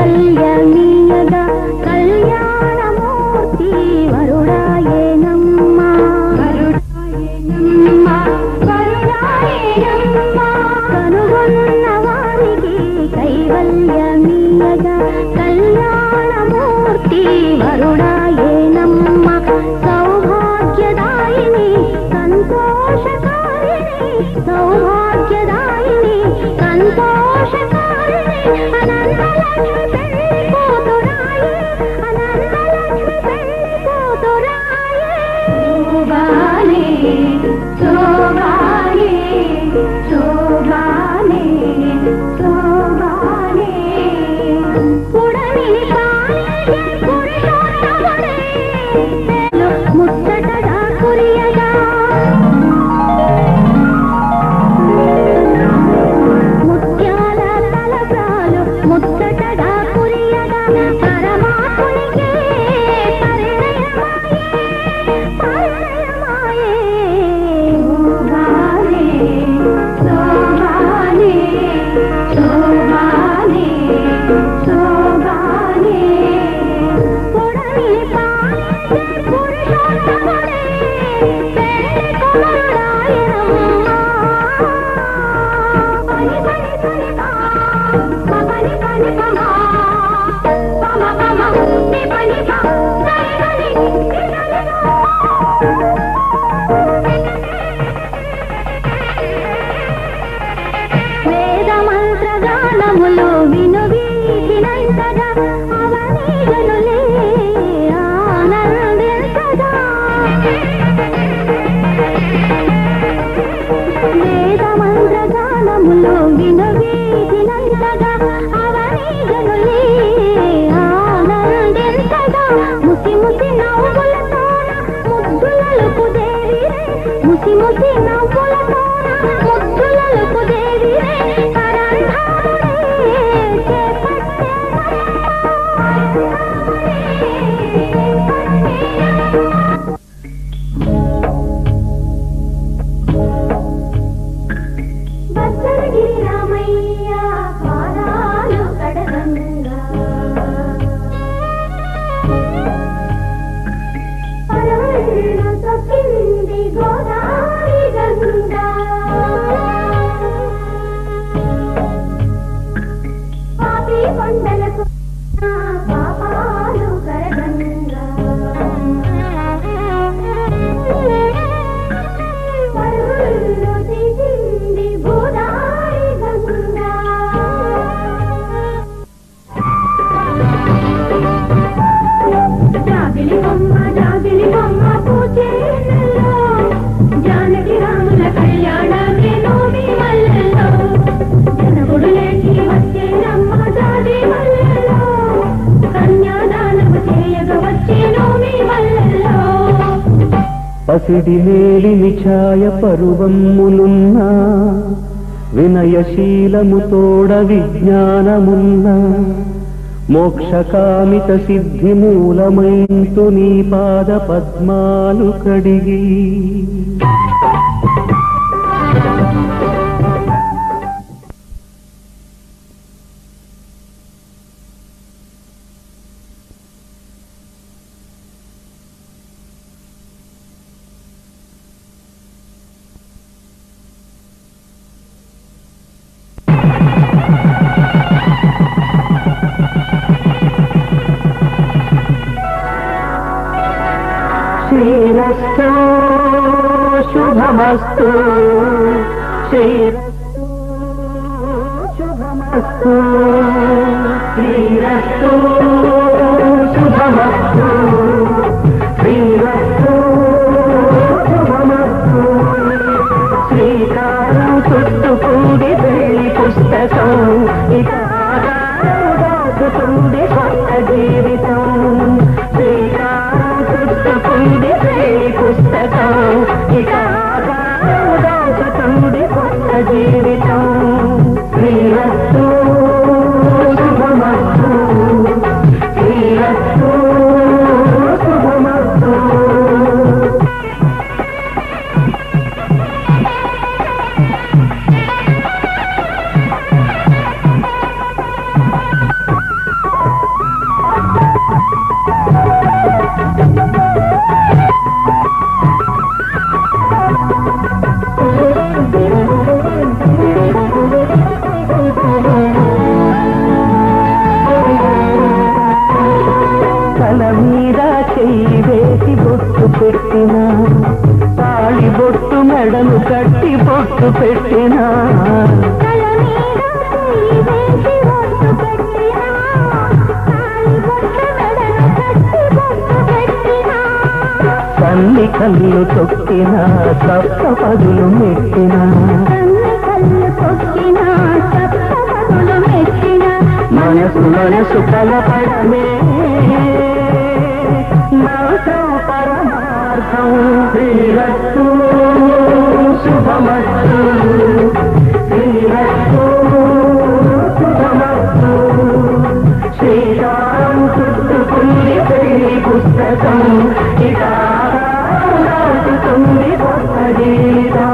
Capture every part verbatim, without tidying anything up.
కైవల్యమీయగా కళ్యాణమూర్తి వరుడాయేనమ్మ వరుడాయేనమ్మ వరుడాయేనమ్మ కనుగొన్న వారికి కైవల్యమీయగా కళ్యాణమూర్తి వరుడాయేనమ్మ సౌభాగ్యదాయిని సంతోషకారిణి సౌభాగ్యదాయిని సంతోషకారిణి అనంతలక్ష్మి పెళ్లి కూతురాయే అనంతలక్ష్మి పెళ్లి కూతురాయే శోభానే శోభానే శోభానే శోభానే పుడమిని పాలించే పురుషోత్తముడే ముచ్చటగా కురియగా ముత్యాల తలబ్రాలు ముచ్చటగా కురియగా పరమాత్మునికే పరిణయమాయే పరిణయమాయే శోభానే శోభానే శోభానే శోభానే పుడమిని పాలించే పురుషోత్తముడే పెళ్లి కుమారుడాయనమ్మ పని పని పని పా పని పని పమా పమ పమ ని పని పా సరి సరి వేద మంత్రగానములు విను వీచినంతగా అవనీగనులే ఆనందించగా వేద మంత్రగానములు విను వీచినంతగా అవనీగనులే ఆనందించగా ముసి ముసి నవ్వులతోన ముద్దులలకు దేవిరే ముసి ముసి నవ్వులతోన ముద్దులలకు దేవిరే పరంధాముడే చేపట్టే బచ్చరగిరి రామయ్య పాదాలు కడగంగా పరవళ్ళు తొక్కింది గోదావరి గంగా పాపి కొండలకు నా పాపాలు కరగంగా పరవళ్ళు తీసింది గోదావరి గంగా జాబిలి బొమ్మ జాబిలి బొమ్మ పూచేనల్లో జానకి రాముల కళ్యాణమే నోమి వల్లలో జనగుడు లేచి వచ్చేనమ్మ జాతి వల్లలో కన్యాదానము చేయగ వచ్చే నోమి వల్లలో పసిడి మేలిని ఛాయ పరువమ్ములున్నా వినయశీలము తోడ విజ్ఞానమున్నా మోక్షకామిత సిద్ధి మూలమైంతు నీ పాద పద్మాలు కడిగి శ్రీరస్తు శుభమస్తు శ్రీరస్తు శుభమస్తు శ్రీరస్తు శుభమస్తు శ్రీరస్తు శుభమస్తు శ్రీకారం చుట్టుకుంది పెళ్లి పుస్తకం ఇక దాచుతుంది కొత్త జీవితం శ్రీకారం చుట్టుకుంది పెళ్లి పుస్తకం ఇక దాచుతుంది కొత్త జీవితం శ్రీరస్తు శుభమస్తు శ్రీరస్తు బొట్టు పెట్టినా తల మీద చెయ్యి వేసి ఒట్టు పెట్టినా తాళి బొట్టు మెడను కట్టి బొట్టు పెట్టినా తల్లి కళ్ళు తొక్కినా సప్త పదులు మెట్టినా తల్లి కళ్ళు తొక్కినా సప్త పదులు మెట్టినా మనసు మనసు కలపడమే నాతో పరమార్థం శ్రీరస్తు శుభమస్తు శ్రీరస్తు శుభమస్తు శ్రీరాం చుట్టుకుంది పెళ్లి పుస్తకం ఇక దాటుతుంది కొత్త జీవితం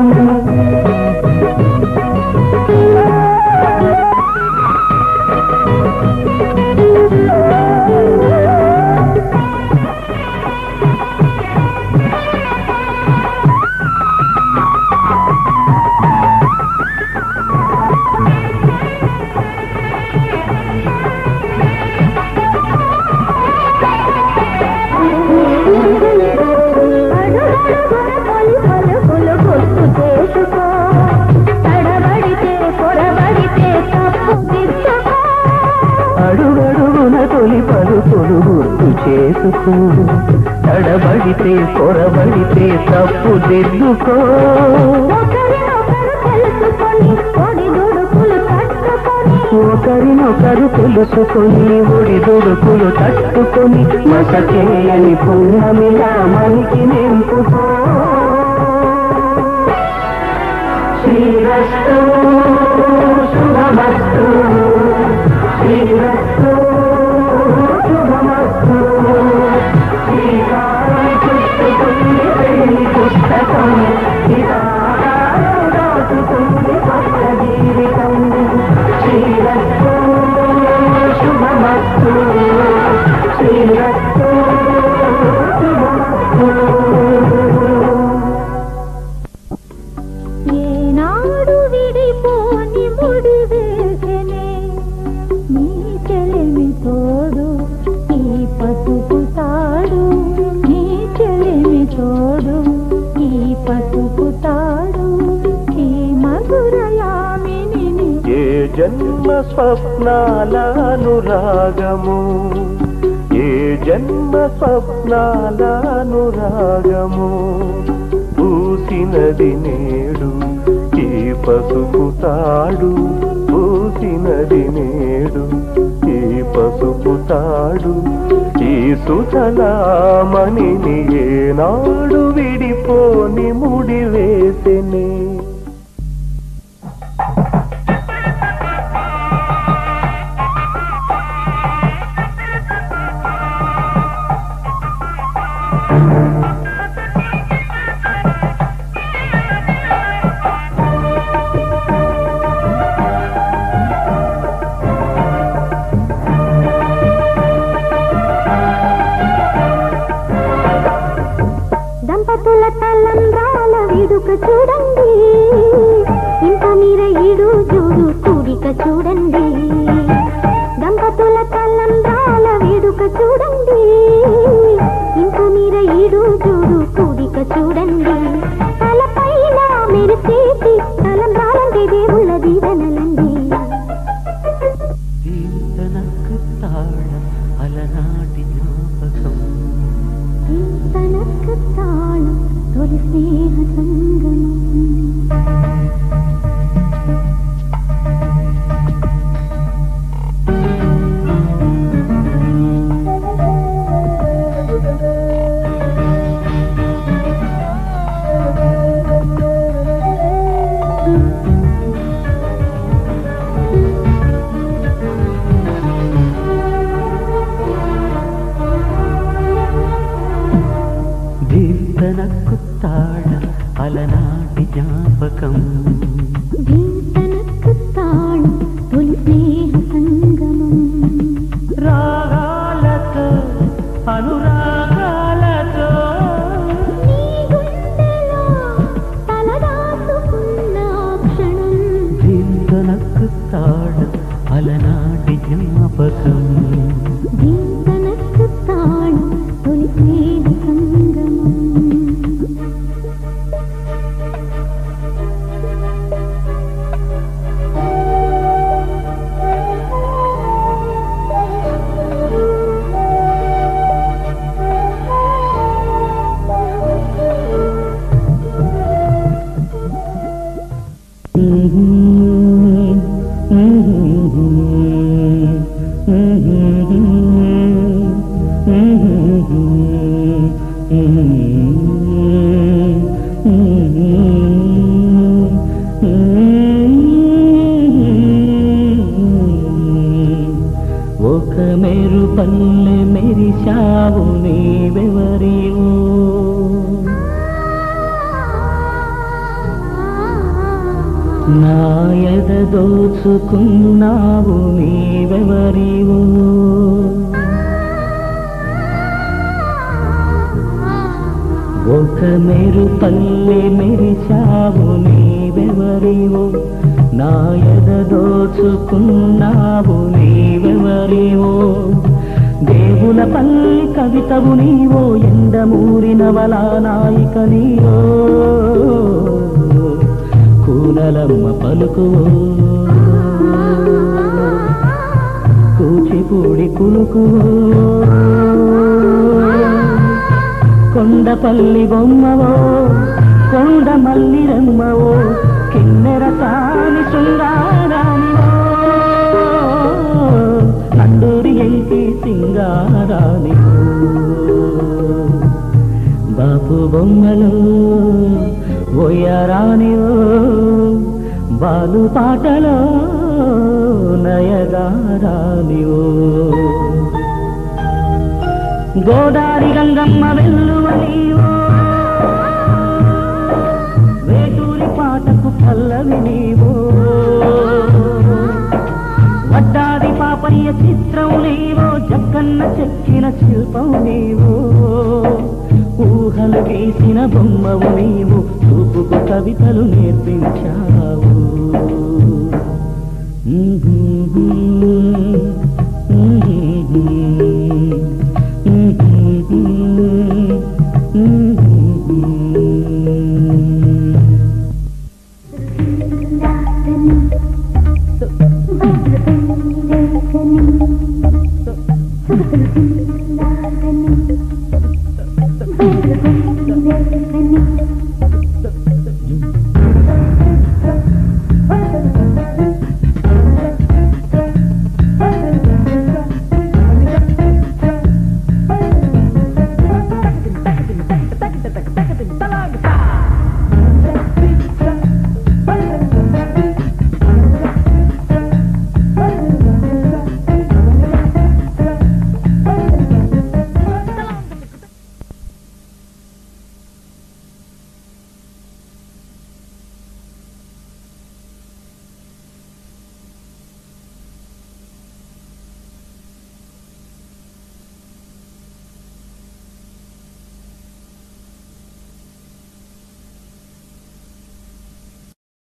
చేసుకో తడబడితే పొరబడితే తప్పు దిద్దుకో ఒకరినొకరు తెలుసుకొని ఒడి దొడుకులు తట్టుకొని మసకేయని పుణ్యమిలా మనకి నింపుకో శ్రీరస్తు శుభమస్తు శ్రీరస్తు శుభమస్తు శ్రీకారం చుట్టుకుంది పెళ్లి పుస్తకం ఇలా దాటుకుంది కొత్త జీవితం శ్రీరస్తు శుభమస్తు శ్రీరస్తు శుభమస్తు ఏనాడు విడిపోని ముడి వేసనే నీ చెలిమి తోడు ఈ పసుపు తాడు నీ చెలిమి తోడు ఈ పసుపు తాడు ఈ మధురయామిని ఏ జన్మ స్వప్నాల అనురాగము ఏ జన్మ స్వప్నాల అనురాగము పూసినది నేడు ఈ పసుపు తాడు పూసినది నేడు ఈ పసుపు తాడు ఈ సుతలామణిని ఏనాడు విడిపోని ముడి వేసెనే దంపతుల తలంబ్రాల వేడుక చూడండి ఇంత మీర ఈడు చూడు కూడిక చూడండి దంపతుల తలంబ్రాల వేడుక చూడండి ఇంత మీర ఈడు చూడు కూడిక చూడండి తలపైన మెరిసేటి తలంబ్రాలంటే దేవుళ్ళ దీవెనలండి తనకు తాళ అలనాటి జ్ఞాపకం తనకు తాళం తొలి స్నేహ సంగమం ఒక మెరు పల్లె మెరిశావు నీవెవరివో నా ఎద దోచుకున్నావు నీవెవరివో ఒక మెరు పల్లె మెరిశావు నీవెవరివో నా ఎద దోచుకున్నావు నీవెవరివో దేవుల పల్లి కవితవు నీవో ఎండమూరిన వలా నాయిక నీవో కూనలమ్మ పలుకువో కూచిపూడి కులుకువో కొండపల్లి బొమ్మవో కొండ మల్లి రమ్మవో కిన్నెర సాని శృంగారానివో నండూరి ఎంకి సింగారానివో బాపు బొమ్మలో ఓయరానివో బాలు పాటలో నయగారానివో గోదారి గంగమ్మ వెల్లువనివో వేటూరి పాటకు పల్లవి నీవో వడ్డాది పాపయ్య చిత్రం నీవో జక్కన్న చెక్కిన శిల్పం నీవో ఊహలు గీసిన బొమ్మవు నీవు చూపుకు కవితలు నేర్పించావు Thank you.